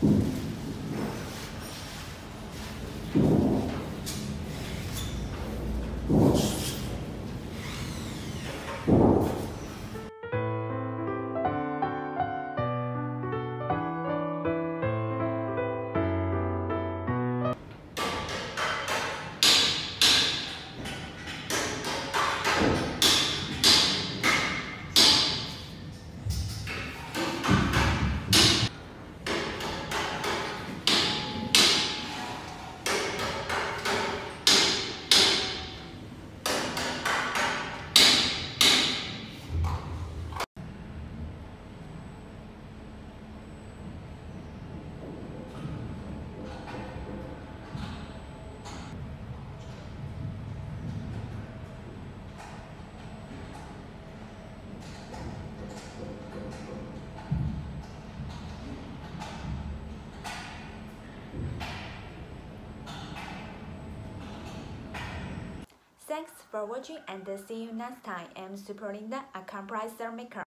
Thanks for watching and see you next time. I'm Super Linda, a compressor maker.